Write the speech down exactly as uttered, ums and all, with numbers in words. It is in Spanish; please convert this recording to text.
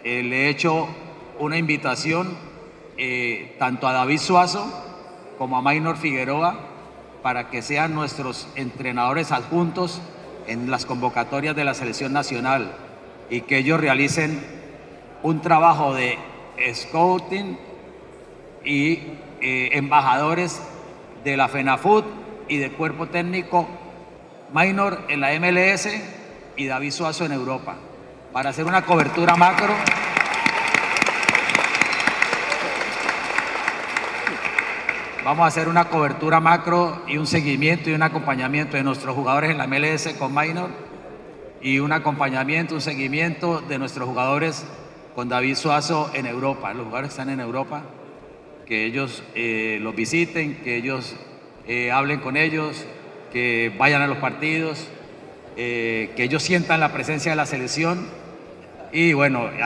eh, le he hecho una invitación eh, tanto a David Suazo como a Maynor Figueroa para que sean nuestros entrenadores adjuntos en las convocatorias de la selección nacional y que ellos realicen un trabajo de scouting y eh, embajadores de la FENAFUT y del cuerpo técnico, Maynor en la M L S y David Suazo en Europa, para hacer una cobertura macro Vamos a hacer una cobertura macro y un seguimiento y un acompañamiento de nuestros jugadores en la M L S con Maynor y un acompañamiento, un seguimiento de nuestros jugadores con David Suazo en Europa. Los jugadores están en Europa, que ellos eh, los visiten, que ellos eh, hablen con ellos, que vayan a los partidos, eh, que ellos sientan la presencia de la selección y bueno,